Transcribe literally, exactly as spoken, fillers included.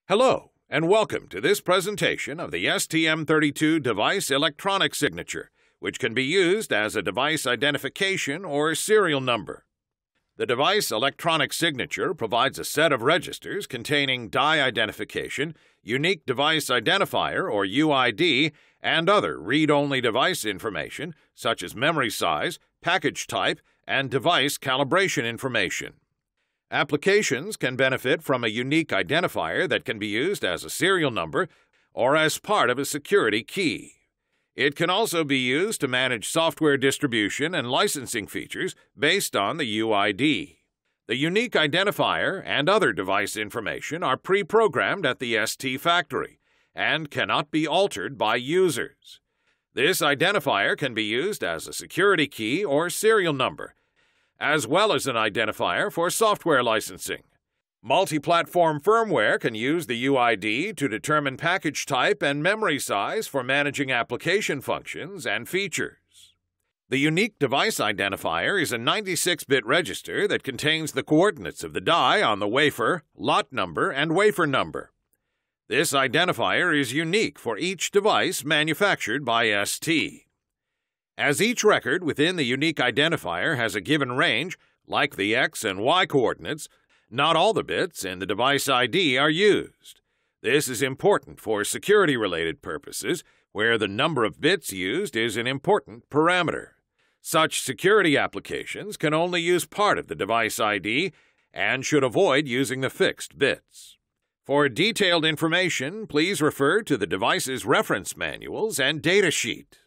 Hello, and welcome to this presentation of the S T M thirty-two device electronic signature, which can be used as a device identification or serial number. The device electronic signature provides a set of registers containing die identification, unique device identifier or U I D, and other read-only device information such as memory size, package type, and device calibration information. Applications can benefit from a unique identifier that can be used as a serial number or as part of a security key. It can also be used to manage software distribution and licensing features based on the U I D. The unique identifier and other device information are pre-programmed at the S T factory and cannot be altered by users. This identifier can be used as a security key or serial number, as well as an identifier for software licensing. Multi-platform firmware can use the U I D to determine package type and memory size for managing application functions and features. The unique device identifier is a ninety-six bit register that contains the coordinates of the die on the wafer, lot number, and wafer number. This identifier is unique for each device manufactured by S T. As each record within the unique identifier has a given range, like the X and Y coordinates, not all the bits in the device I D are used. This is important for security-related purposes, where the number of bits used is an important parameter. Such security applications can only use part of the device I D and should avoid using the fixed bits. For detailed information, please refer to the device's reference manuals and datasheet.